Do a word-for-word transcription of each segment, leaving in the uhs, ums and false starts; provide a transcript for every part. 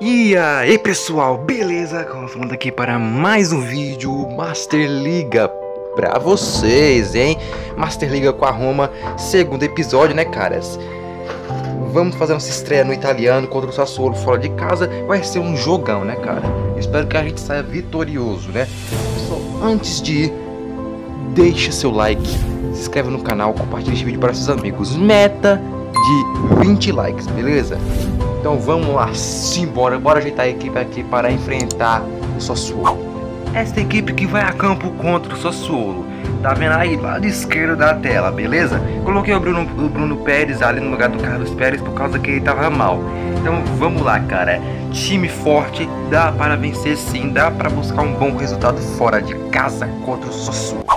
E aí pessoal, beleza? Falando aqui para mais um vídeo Master Liga pra vocês, hein? Master Liga com a Roma, segundo episódio, né, caras? Vamos fazer nossa estreia no italiano contra o Sassuolo fora de casa. Vai ser um jogão, né, cara? Espero que a gente saia vitorioso, né? Só antes de ir, deixa seu like, se inscreve no canal, compartilha esse vídeo para seus amigos. Meta de vinte likes, beleza? Então vamos lá, simbora, bora ajeitar a equipe aqui para enfrentar o Sassuolo. Esta equipe que vai a campo contra o Sassuolo, tá vendo aí, lado esquerdo da tela, beleza? Coloquei o Bruno, o Bruno Pérez ali no lugar do Carlos Pérez por causa que ele tava mal. Então vamos lá, cara, time forte, dá para vencer sim, dá para buscar um bom resultado fora de casa contra o Sassuolo.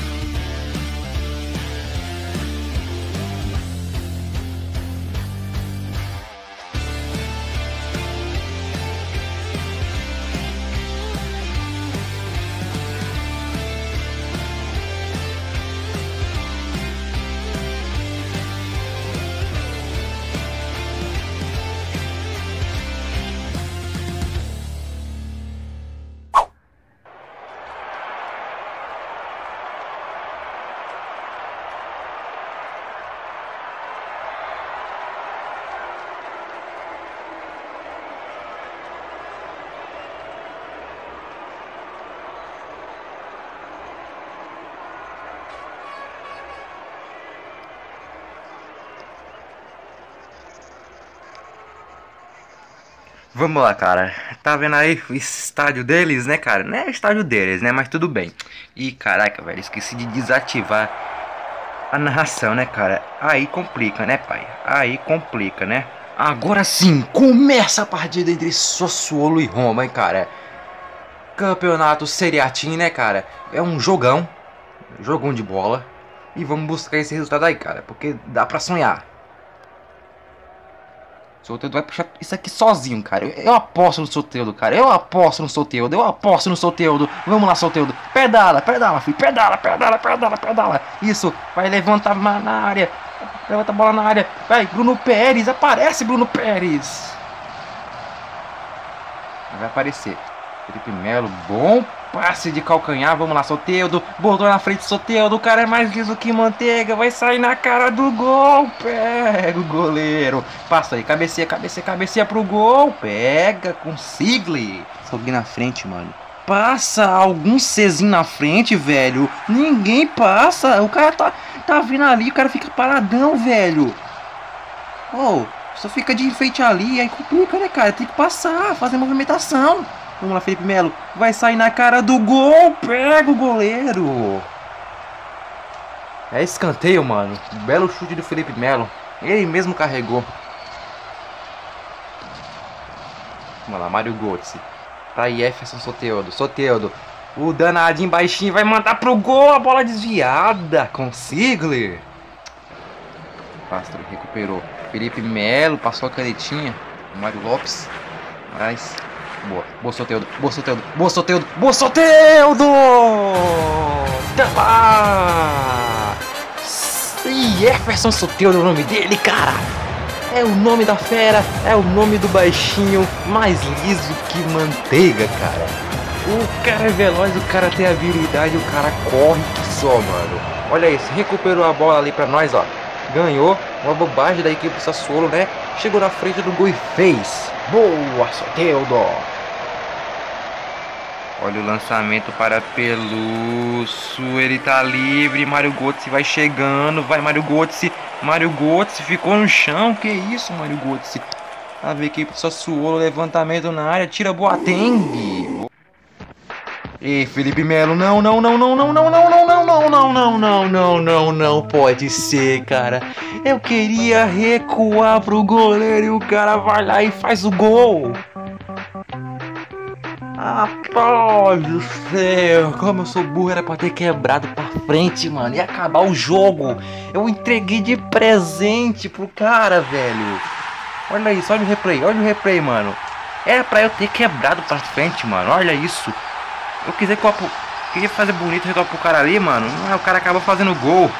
Vamos lá, cara. Tá vendo aí o estádio deles, né, cara? Não é o estádio deles, né? Mas tudo bem. E caraca, velho, esqueci de desativar a narração, né, cara? Aí complica, né, pai? Aí complica, né? Agora sim, começa a partida entre Sassuolo e Roma, hein, cara? Campeonato Serie A, né, cara? É um jogão. Jogão de bola. E vamos buscar esse resultado aí, cara. Porque dá pra sonhar. Soteldo vai puxar isso aqui sozinho, cara. Eu, eu aposto no Soteldo, cara. Eu aposto no Soteldo. Eu aposto no Soteldo. Vamos lá, Soteldo. Pedala, pedala, filho. Pedala, pedala, pedala, pedala. Isso. Vai levantar na área. Levanta a bola na área. Vai, Bruno Pérez. Aparece, Bruno Pérez. Vai aparecer. Felipe Melo. Bom passe de calcanhar. Vamos lá, Soteldo. Botou na frente, Soteldo. O cara é mais liso que manteiga. Vai sair na cara do gol. Pega o goleiro. Passa aí. Cabeceia, cabeceia, cabeceia pro gol. Pega com Sigli. Alguém na frente, mano. Passa algum Czinho na frente, velho. Ninguém passa. O cara tá, tá vindo ali. O cara fica paradão, velho. Oh, só fica de enfeite ali. Aí complica, né, cara? Tem que passar. Fazer movimentação. Vamos lá, Felipe Melo. Vai sair na cara do gol. Pega o goleiro. É escanteio, mano. Belo chute do Felipe Melo. Ele mesmo carregou. Vamos lá, Mário Götze. Pra Jefferson Soteldo. Soteldo. O danadinho baixinho vai mandar pro gol. A bola desviada. Com Sigler. Pastro recuperou. Felipe Melo passou a canetinha. Mário Lopes. Mas... Boa, boa Soteldo, boa Soteldo, boa Soteldo, boa Soteldo! Tá lá! Jefferson Soteldo é o nome dele, cara! É o nome da fera, é o nome do baixinho mais liso que manteiga, cara! O cara é veloz, o cara tem habilidade, o cara corre que só, mano! Olha isso, recuperou a bola ali pra nós, ó! Ganhou, uma bobagem da equipe do Sassuolo, né? Chegou na frente do gol e fez! Boa, Soteldo! Olha o lançamento para Peluso. Ele tá livre. Mário Götze vai chegando. Vai, Mário Götze. Mário Götze ficou no chão. Que isso, Mário Götze? A equipe do Sassuolo. Levantamento na área. Tira Boateng. E Felipe Melo. Não, não, não, não, não, não, não, não, não, não, não, não, não, não, não, não pode ser, cara. Eu queria recuar pro goleiro e o cara vai lá e faz o gol. Rapaz do céu, como eu sou burro, era pra ter quebrado pra frente, mano, e acabar o jogo. Eu entreguei de presente pro cara, velho. Olha isso, olha o replay, olha o replay, mano. Era pra eu ter quebrado pra frente, mano, olha isso. Eu quiser que eu queria fazer bonito, recuar pro cara ali, mano. Ah, o cara acabou fazendo gol.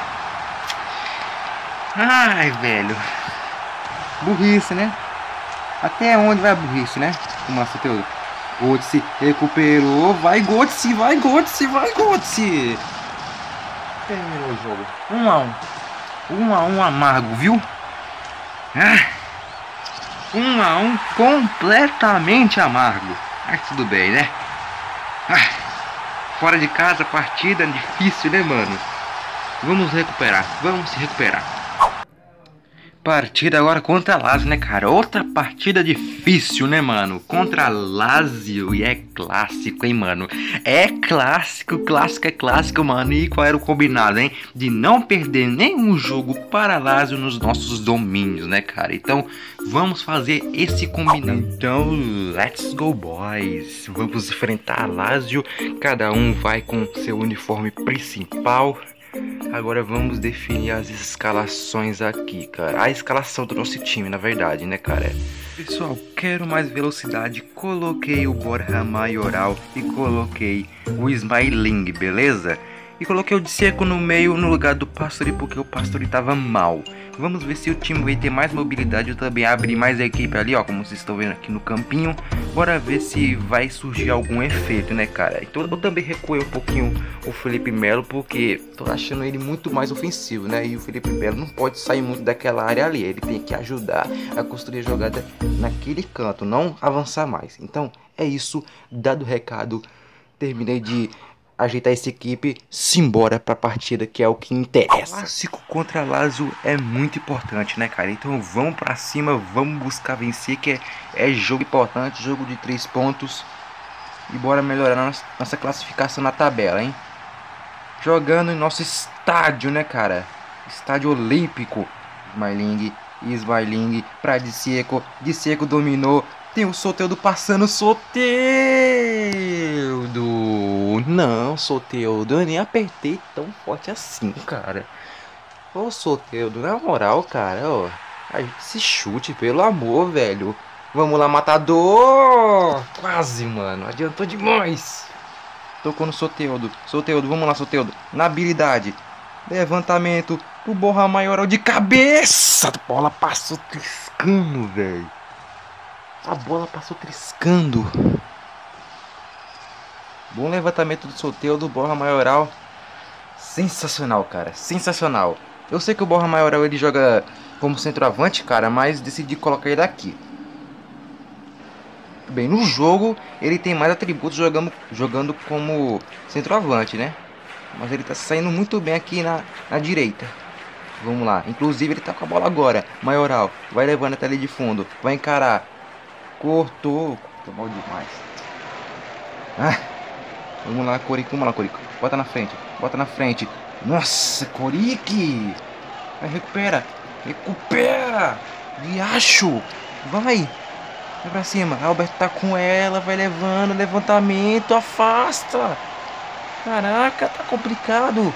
Ai, velho. Burrice, né? Até onde vai a burrice, né? Uma, Soteldo. Götze recuperou. Vai, Götze, vai, Götze, vai, Götze. Terminou o jogo. Um a um. Um a um amargo, viu? Ah, um a um completamente amargo. Mas tudo bem, né? Ah, fora de casa, partida difícil, né, mano? Vamos recuperar, vamos se recuperar. Partida agora contra a Lazio, né, cara? Outra partida difícil, né, mano? Contra a Lazio. E é clássico, hein, mano? É clássico, clássico é clássico, mano. E qual era o combinado, hein? De não perder nenhum jogo para a Lazio nos nossos domínios, né, cara? Então, vamos fazer esse combinado. Então, let's go, boys. Vamos enfrentar a Lazio. Cada um vai com seu uniforme principal. Agora vamos definir as escalações aqui, cara. A escalação do nosso time, na verdade, né, cara? Pessoal, quero mais velocidade. Coloquei o Borja Maioral e coloquei o Smalling, beleza? E coloquei o Dzeko no meio no lugar do Pastore porque o Pastore tava mal. Vamos ver se o time vai ter mais mobilidade. Eu também abri mais a equipe ali, ó, como vocês estão vendo aqui no campinho. Bora ver se vai surgir algum efeito, né, cara? Então eu também recuei um pouquinho o Felipe Melo porque tô achando ele muito mais ofensivo, né? E o Felipe Melo não pode sair muito daquela área ali. Ele tem que ajudar a construir a jogada naquele canto, não avançar mais. Então é isso, dado o recado, terminei de ajeitar essa equipe, simbora pra partida que é o que interessa. Clássico contra a Lazio é muito importante, né, cara? Então vamos pra cima, vamos buscar vencer, que é, é jogo importante, jogo de três pontos. E bora melhorar nossa, nossa classificação na tabela, hein? Jogando em nosso estádio, né, cara? Estádio Olímpico. Smalling, Smalling pra Dzeko, Dzeko dominou. Tem o Soteldo passando, Soteldo. Não, Soteldo, eu nem apertei tão forte assim, cara. Ô, Soteldo, na moral, cara, ó. Esse chute, pelo amor, velho. Vamos lá, matador. Quase, mano, adiantou demais. Tocou no Soteldo, Soteldo, vamos lá, Soteldo. Na habilidade, levantamento, o Borja Maioral de cabeça. A bola passou triscando, velho. A bola passou triscando. Bom levantamento do Soteldo, do Borja Maioral. Sensacional, cara. Sensacional. Eu sei que o Borja Maioral ele joga como centroavante, cara, mas decidi colocar ele aqui. Bem, no jogo ele tem mais atributos jogando, jogando como centroavante, né? Mas ele tá saindo muito bem aqui na, na direita. Vamos lá. Inclusive ele tá com a bola agora. Maioral vai levando até ali de fundo. Vai encarar. Cortou. Tô mal demais. Ah, vamos lá, Corico. Vamos lá, Corico. Bota na frente. Bota na frente. Nossa, Corique. Vai, recupera. Recupera. Riacho. Vai. Vai pra cima. Alberto tá com ela. Vai levando. Levantamento. Afasta. Caraca, tá complicado.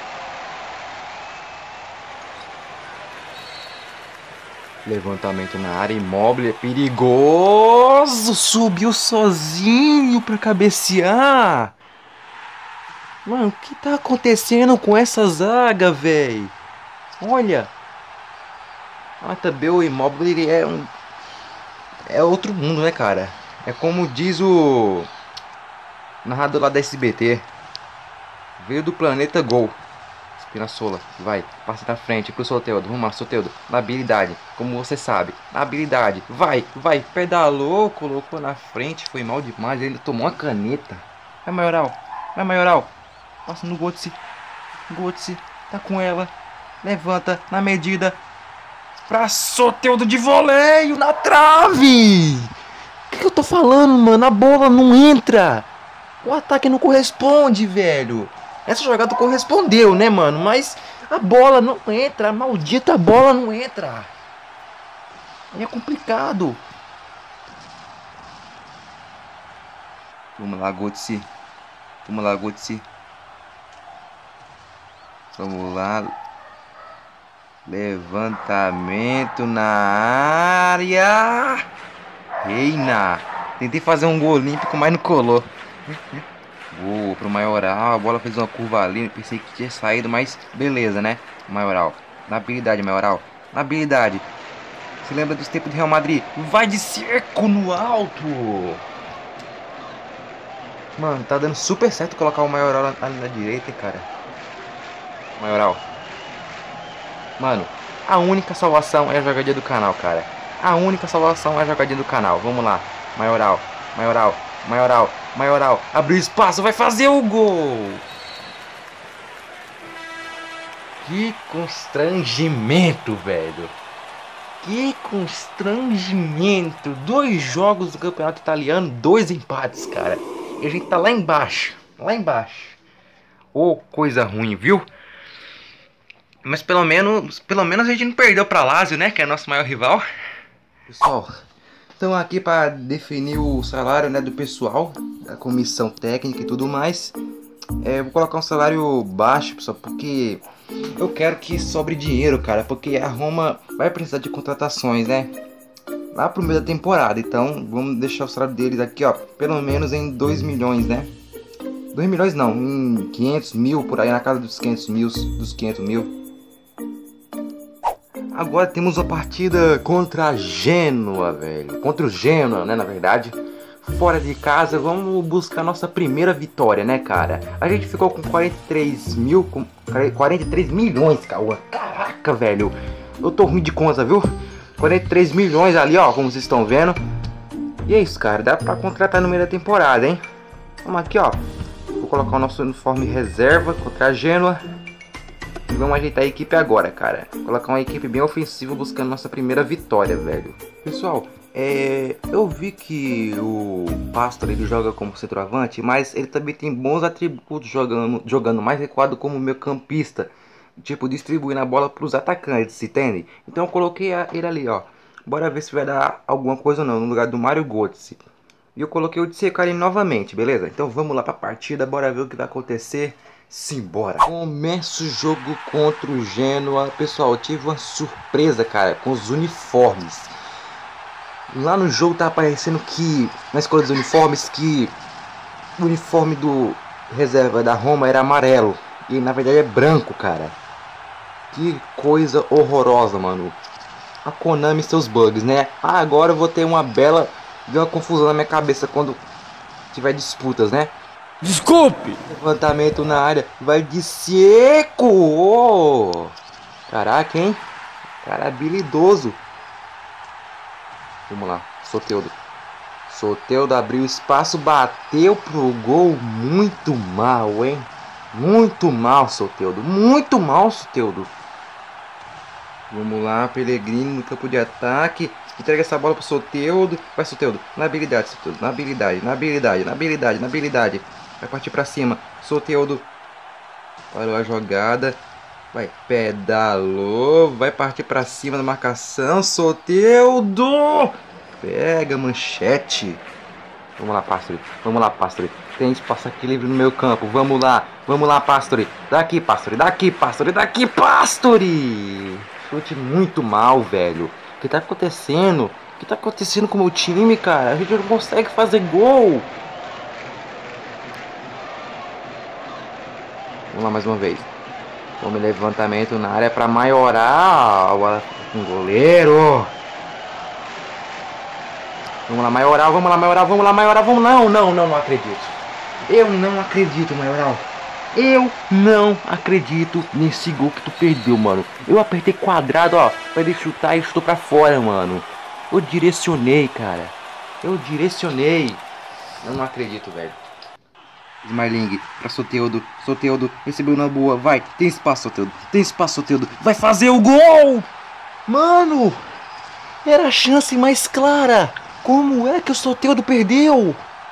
Levantamento na área, Immobile, é perigoso, subiu sozinho pra cabecear. Mano, o que tá acontecendo com essa zaga, velho? Olha. Ah, também o Immobile, ele é um... é outro mundo, né, cara? É como diz o narrador lá da S B T. Veio do planeta Gol. Spinazzola, vai, passa na frente pro Soteldo, vamos lá, Soteldo, na habilidade, como você sabe, na habilidade, vai, vai, pedalou, colocou na frente, foi mal demais, ele tomou uma caneta, vai Maioral, vai Maioral, passa no Götze, Götze, tá com ela, levanta na medida, pra Soteldo de voleio, na trave, o que, que eu tô falando, mano, a bola não entra, o ataque não corresponde, velho. Essa jogada correspondeu, né, mano? Mas a bola não entra. A maldita bola não entra. É complicado. Vamos lá, Götze. Vamos lá, Götze. Vamos lá. Levantamento na área. Reina. Tentei fazer um gol olímpico, mas não colou. Boa pro Maioral, a bola fez uma curva ali, pensei que tinha saído, mas beleza, né? Maioral, na habilidade, Maioral, na habilidade. Se lembra dos tempos de Real Madrid? Vai de Dzeko no alto! Mano, tá dando super certo colocar o Maioral ali na direita, hein, cara. Maioral. Mano, a única salvação é a jogadinha do canal, cara. A única salvação é a jogadinha do canal. Vamos lá. Maioral, Maioral, Maioral, Maioral. Abriu espaço, vai fazer o gol. Que constrangimento, velho. Que constrangimento. Dois jogos do campeonato italiano, dois empates, cara. E a gente tá lá embaixo. Lá embaixo. Ô, oh, coisa ruim, viu? Mas pelo menos, pelo menos a gente não perdeu pra Lazio, né? Que é nosso maior rival. Pessoal, estão aqui para definir o salário, né, do pessoal, da comissão técnica e tudo mais. É, vou colocar um salário baixo, pessoal, porque eu quero que sobre dinheiro, cara. Porque a Roma vai precisar de contratações, né? Lá pro meio da temporada. Então vamos deixar o salário deles aqui, ó, pelo menos em dois milhões, né? dois milhões não, em quinhentos mil, por aí na casa dos quinhentos mil, dos quinhentos mil. Agora temos uma partida contra a Genoa, velho. Contra o Genoa, né, na verdade. Fora de casa, vamos buscar nossa primeira vitória, né, cara? A gente ficou com quarenta e três mil, com quarenta e três milhões, Cauã. Caraca, velho. Eu tô ruim de conta, viu? quarenta e três milhões ali, ó, como vocês estão vendo. E é isso, cara. Dá pra contratar no meio da temporada, hein? Vamos aqui, ó. Vou colocar o nosso uniforme reserva contra a Genoa. E vamos ajeitar a equipe agora, cara. Colocar uma equipe bem ofensiva buscando nossa primeira vitória, velho. Pessoal, é... eu vi que o Pastor ele joga como centroavante, mas ele também tem bons atributos jogando, jogando mais recuado como meio campista. Tipo, distribuindo a bola para os atacantes, entende? Então eu coloquei ele ali, ó. Bora ver se vai dar alguma coisa ou não, no lugar do Mário Götze. E eu coloquei o Dzeko novamente, beleza? Então vamos lá pra partida, bora ver o que vai acontecer. Simbora. Começa o jogo contra o Genoa. Pessoal, eu tive uma surpresa, cara, com os uniformes. Lá no jogo tá aparecendo que, na escolha dos uniformes, que o uniforme do reserva da Roma era amarelo. E na verdade é branco, cara. Que coisa horrorosa, mano. A Konami e seus bugs, né? Ah, agora eu vou ter uma bela... Deu uma confusão na minha cabeça quando tiver disputas, né? Desculpe! Levantamento na área. Vai de seco! Oh! Caraca, hein? Cara habilidoso. Vamos lá. Soteldo. Soteldo abriu espaço. Bateu pro gol. Muito mal, hein? Muito mal, Soteldo. Muito mal, Soteldo. Vamos lá. Pellegrini no campo de ataque. Entrega essa bola pro Soteldo. Vai, Soteldo. Na habilidade, Soteldo. Na habilidade, na habilidade, na habilidade, na habilidade. Vai partir pra cima. Soteldo. Parou a jogada. Vai, pedalou. Vai partir pra cima da marcação. Soteldo. Pega, manchete. Vamos lá, Pastore. Vamos lá, Pastore. Tem espaço aqui livre no meu campo. Vamos lá. Vamos lá, Pastore. Daqui, Pastore. Daqui, Pastore. Daqui, Pastore. Chute muito mal, velho. O que tá acontecendo? O que tá acontecendo com o meu time, cara? A gente não consegue fazer gol. Vamos lá mais uma vez. Vamos levantamento na área para Maioral. Um goleiro. Vamos lá, Maioral. Vamos lá, Maioral. Vamos lá, Maioral. Vamos. Não, não, não, não acredito. Eu não acredito, Maioral. Eu não acredito nesse gol que tu perdeu, mano. Eu apertei quadrado, ó, pra ele chutar e chutou pra fora, mano. Eu direcionei, cara. Eu direcionei. Eu não acredito, velho. Smiling pra Soteldo. Soteldo recebeu na boa. Vai, tem espaço, Soteldo. Tem espaço, Soteldo. Vai fazer o gol! Mano! Era a chance mais clara. Como é que o Soteldo perdeu?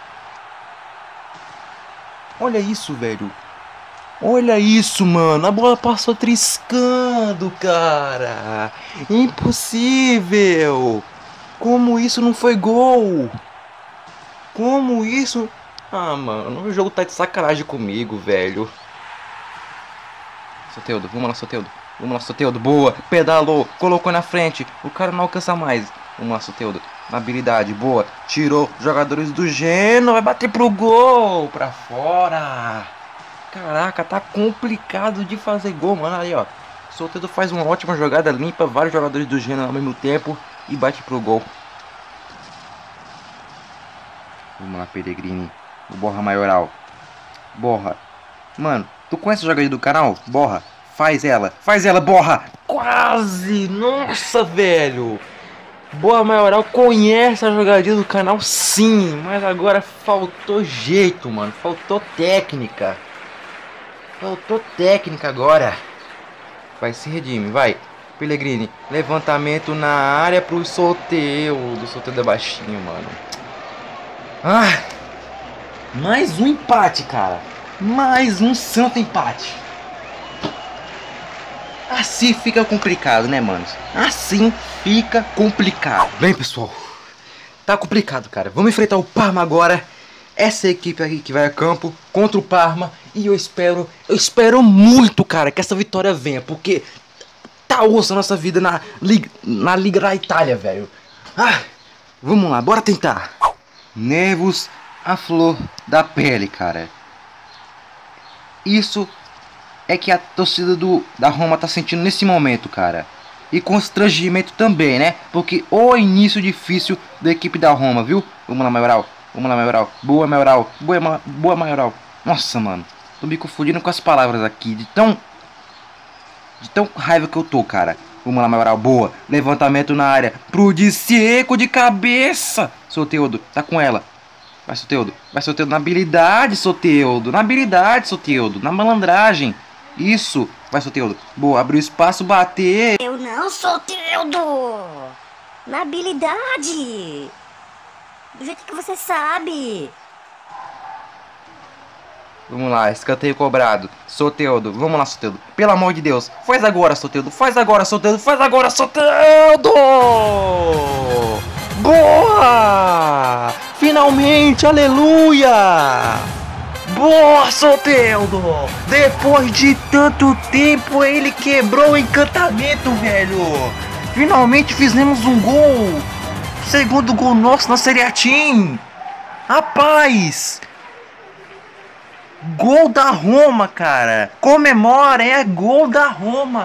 Olha isso, velho. Olha isso, mano. A bola passou triscando, cara. Impossível. Como isso não foi gol? Como isso... Ah, mano, o jogo tá de sacanagem comigo, velho. Soteldo, vamos lá, Soteldo. Vamos lá, Soteldo, boa. Pedalou, colocou na frente. O cara não alcança mais. Vamos lá, Soteldo. Na habilidade, boa. Tirou jogadores do Genoa. Vai bater pro gol. Pra fora. Caraca, tá complicado de fazer gol, mano. Aí, ó. Soteldo faz uma ótima jogada, limpa vários jogadores do Genoa ao mesmo tempo e bate pro gol. Vamos lá, Pellegrini. O Borra Maioral. Borra. Mano, tu conhece a jogadinha do canal? Borra. Faz ela. Faz ela, Borra. Quase. Nossa, velho. Borra Maioral conhece a jogadinha do canal, sim. Mas agora faltou jeito, mano. Faltou técnica. Faltou técnica agora. Vai, se redime, vai. Pellegrini, levantamento na área pro sorteio. Do sorteio da baixinho, mano. Ah, mais um empate, cara. Mais um santo empate. Assim fica complicado, né, mano? Assim fica complicado. Bem, pessoal, tá complicado, cara. Vamos enfrentar o Parma agora. Essa equipe aqui que vai a campo contra o Parma. E eu espero, eu espero muito, cara, que essa vitória venha. Porque tá osso a nossa vida na Liga, na Liga da Itália, velho. Ah, vamos lá, bora tentar. Nervos à flor da pele, cara. Isso é que a torcida do, da Roma tá sentindo nesse momento, cara. E constrangimento também, né? Porque o início difícil da equipe da Roma, viu? Vamos lá, Maioral. Vamos lá, Maioral. Boa, Maioral. Boa, boa, Maioral. Nossa, mano. Tô me confundindo com as palavras aqui. De tão... De tão raiva que eu tô, cara. Vamos lá, Maioral. Boa. Levantamento na área. Pro Dzeko de cabeça. Soteldo. Tá com ela. Vai, Soteldo. Vai, Soteldo. Na habilidade, Soteldo. Na habilidade, Soteldo. Na malandragem. Isso. Vai, Soteldo. Boa. Abriu espaço. Bater. Eu não, Soteldo. Na habilidade. Do jeito que você sabe. Vamos lá, escanteio cobrado. Soteldo, vamos lá, Soteldo. Pelo amor de Deus, faz agora, Soteldo. Faz agora, Soteldo. Faz agora, Soteldo. Boa! Finalmente, aleluia! Boa, Soteldo! Depois de tanto tempo, ele quebrou o encantamento, velho. Finalmente fizemos um gol. Segundo gol nosso na Serie A Team. Rapaz! Gol da Roma, cara. Comemora, é gol da Roma.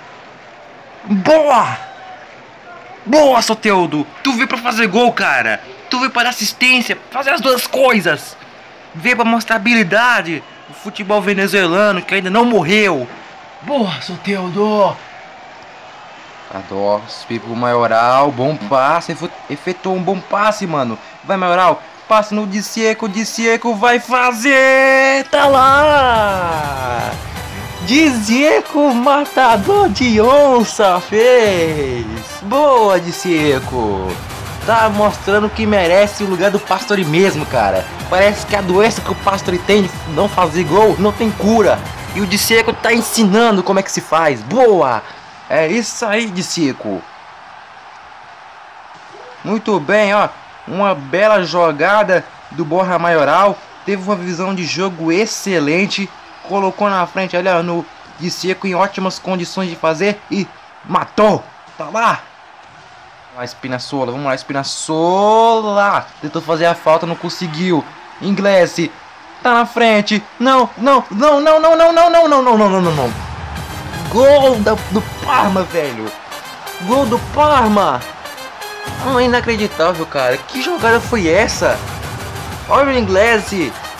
Boa! Boa, Soteldo. Tu veio pra fazer gol, cara. Tu veio para dar assistência, fazer as duas coisas. Veio pra mostrar habilidade. O futebol venezuelano que ainda não morreu. Boa, Soteldo. Adoro, pro Maioral, bom passe, efetuou um bom passe, mano. Vai, Maioral, passe no Dzeko, Dzeko vai fazer, tá lá. Dzeko, matador de onça, fez. Boa, Dzeko. Tá mostrando que merece o lugar do Pastore mesmo, cara. Parece que a doença que o Pastore tem de não fazer gol não tem cura. E o Dzeko tá ensinando como é que se faz. Boa. É isso aí, Dzeko. Muito bem, ó. Uma bela jogada do Borja Maioral. Teve uma visão de jogo excelente. Colocou na frente ali, ó, no Dzeko em ótimas condições de fazer. E matou. Tá lá. Vamos lá, Spinazzola. Vamos lá, Spinazzola. Tentou fazer a falta, não conseguiu. Inglês. Tá na frente. Não, não, não, não, não, não, não, não, não, não, não, não, não. Gol da, do Parma, velho. Gol do Parma. Oh, inacreditável, cara. Que jogada foi essa? Olha o inglês.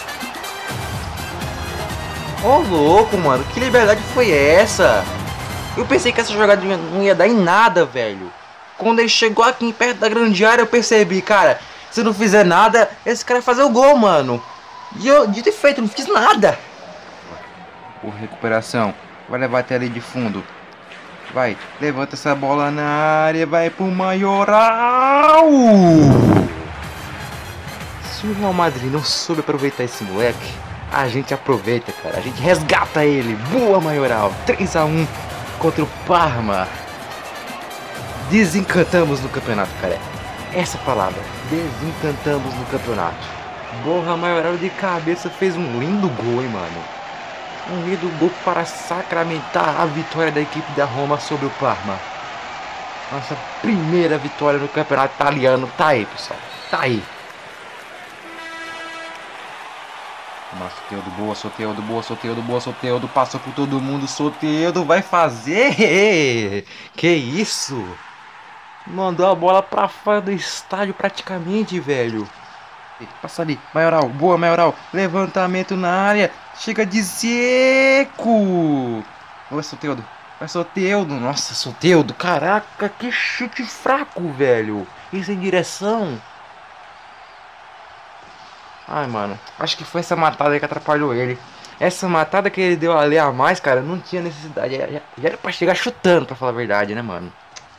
Oh, louco, mano. Que liberdade foi essa? Eu pensei que essa jogada não ia dar em nada, velho. Quando ele chegou aqui em perto da grande área, eu percebi, cara, se não fizer nada, esse cara vai fazer o gol, mano. E eu, de ter feito, não fiz nada. Por recuperação. Vai levar até ali de fundo. Vai, levanta essa bola na área. Vai pro Maioral. Se o Real Madrid não soube aproveitar esse moleque, a gente aproveita, cara. A gente resgata ele. Boa, Maioral. três a um contra o Parma. Desencantamos no campeonato, cara. Essa palavra. Desencantamos no campeonato. Borja Maioral de cabeça fez um lindo gol, hein, mano. Um lindo gol para sacramentar a vitória da equipe da Roma sobre o Parma. Nossa primeira vitória no campeonato italiano. Tá aí, pessoal. Tá aí. Nossa, Soteldo, boa, Soteldo, boa, Soteldo, boa, Soteldo. Passa por todo mundo, Soteldo vai fazer. Que isso? Mandou a bola pra fora do estádio praticamente, velho. Passa ali, Maioral, boa Maioral. Levantamento na área. Chega de seco. Vai, Soteldo. Vai, Soteldo. Nossa, Soteldo. Caraca, que chute fraco, velho. Isso em direção. Ai, mano. Acho que foi essa matada aí que atrapalhou ele. Essa matada que ele deu ali a mais, cara, não tinha necessidade. Já, já, já era pra chegar chutando, pra falar a verdade, né, mano?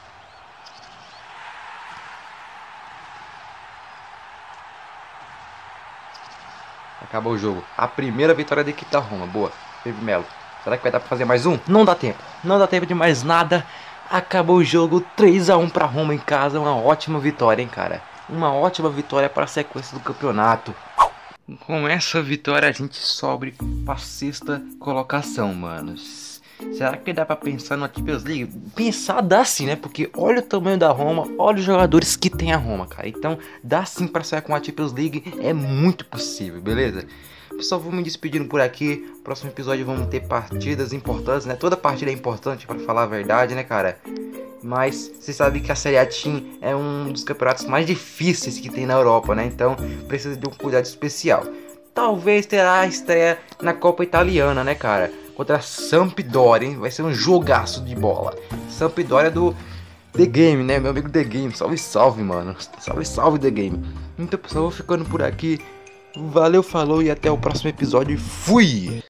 Acabou o jogo. A primeira vitória da equipe da Roma. Boa. Felipe Melo. Será que vai dar pra fazer mais um? Não dá tempo. Não dá tempo de mais nada. Acabou o jogo. três a um pra Roma em casa. Uma ótima vitória, hein, cara. Uma ótima vitória para a sequência do campeonato. Com essa vitória a gente sobe pra sexta colocação, manos. Será que dá pra pensar na Champions League? Pensar dá sim, né? Porque olha o tamanho da Roma, olha os jogadores que tem a Roma, cara. Então dá sim pra sair com a Champions League, é muito possível, beleza? Pessoal, vou me despedindo por aqui. Próximo episódio vamos ter partidas importantes, né? Toda partida é importante, pra falar a verdade, né, cara? Mas você sabe que a Série A Team é um dos campeonatos mais difíceis que tem na Europa, né? Então precisa de um cuidado especial. Talvez terá a estreia na Copa Italiana, né, cara? Contra a Sampdoria, hein? Vai ser um jogaço de bola. Sampdoria do The Game, né? Meu amigo The Game. Salve, salve, mano. Salve, salve, The Game. Então, pessoal, vou ficando por aqui. Valeu, falou e até o próximo episódio. Fui!